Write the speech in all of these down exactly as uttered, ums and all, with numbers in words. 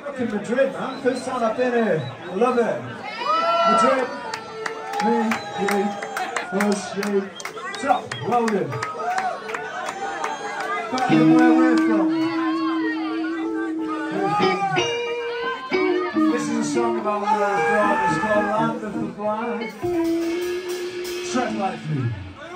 Fucking Madrid, man. First time I've been here. I love it. Madrid. Me, you, us, you. Top, loaded. Back in where we're from. This is a song about where we're from. It's called Land of the Blind. Tread lightly.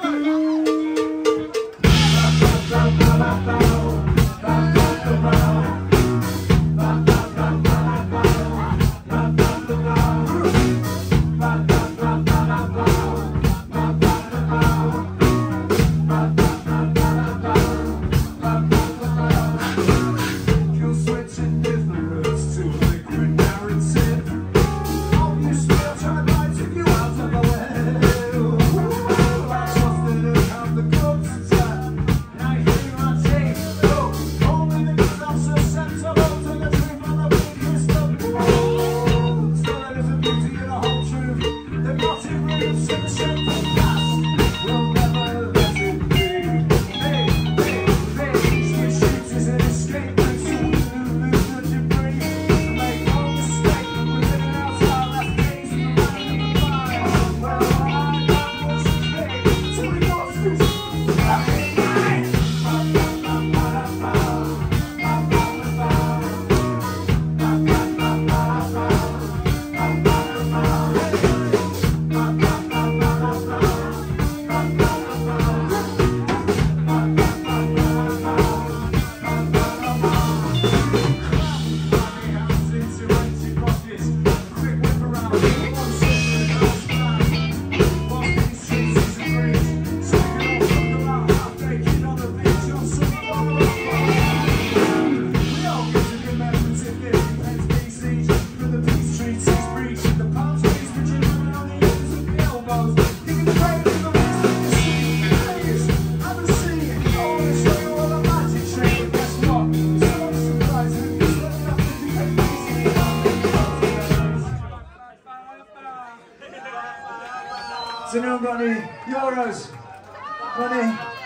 Has anyone got any euros? Money?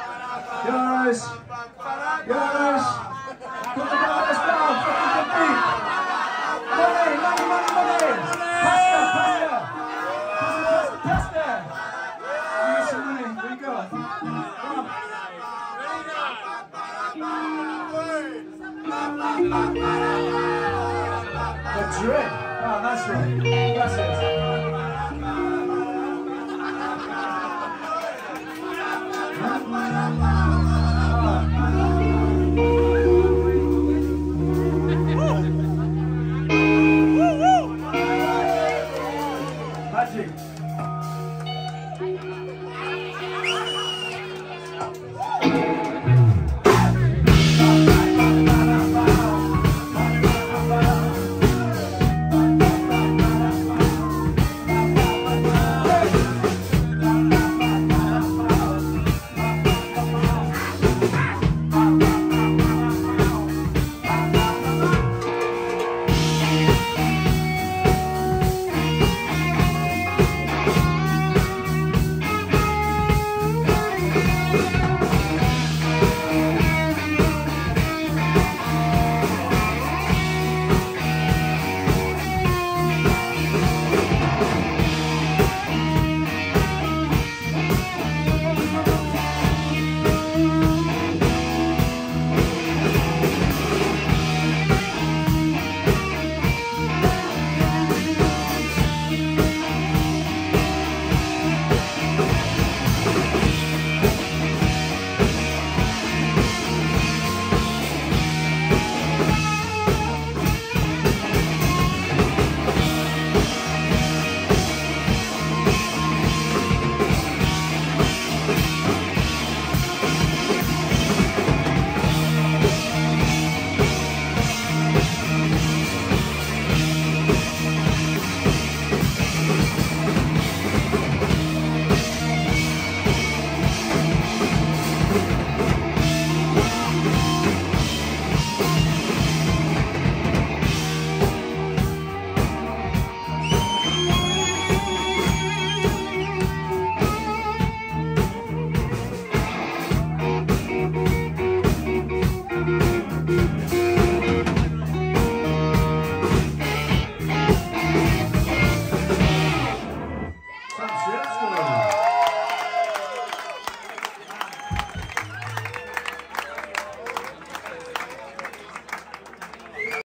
Euros? Euros? Put the dollars down, fucking beat! Money, money, money, money! Pasta, pasta! Pasta, pasta, pasta! We need some money, there you go. Madrid! Oh, that's right. That's it.